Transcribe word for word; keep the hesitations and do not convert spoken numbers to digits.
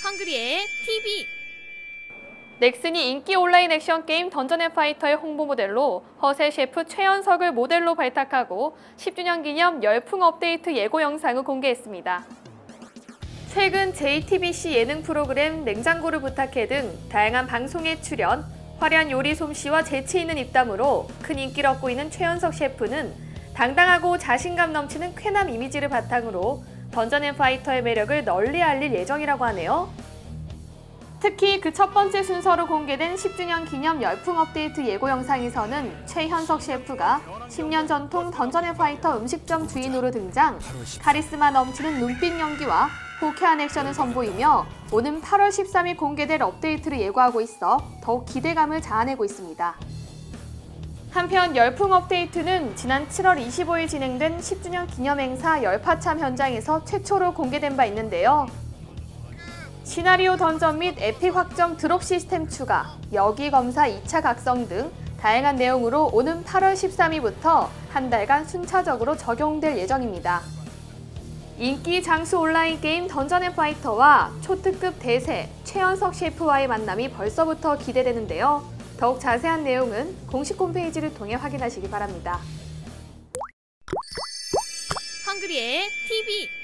헝그리의 티비. 넥슨이 인기 온라인 액션 게임 던전 앤 파이터의 홍보 모델로 허세 셰프 최현석을 모델로 발탁하고 십 주년 기념 열풍 업데이트 예고 영상을 공개했습니다. 최근 제이티비씨 예능 프로그램 냉장고를 부탁해 등 다양한 방송에 출연, 화려한 요리 솜씨와 재치 있는 입담으로 큰 인기를 얻고 있는 최현석 셰프는 당당하고 자신감 넘치는 쾌남 이미지를 바탕으로 던전 앤 파이터의 매력을 널리 알릴 예정이라고 하네요. 특히 그 첫 번째 순서로 공개된 십 주년 기념 열풍 업데이트 예고 영상에서는 최현석 셰프가 십 년 전통 던전 앤 파이터 음식점 주인으로 등장, 카리스마 넘치는 눈빛 연기와 호쾌한 액션을 선보이며 오는 팔월 십삼일 공개될 업데이트를 예고하고 있어 더욱 기대감을 자아내고 있습니다. 한편 열풍 업데이트는 지난 칠월 이십오일 진행된 십 주년 기념 행사 열파참 현장에서 최초로 공개된 바 있는데요. 시나리오 던전 및 에픽 확정 드롭 시스템 추가, 여기 검사 이 차 각성 등 다양한 내용으로 오는 팔월 십삼일부터 한 달간 순차적으로 적용될 예정입니다. 인기 장수 온라인 게임 던전 앤 파이터와 초특급 대세 최현석 셰프와의 만남이 벌써부터 기대되는데요. 더욱 자세한 내용은 공식 홈페이지를 통해 확인하시기 바랍니다. 헝그리의 티비.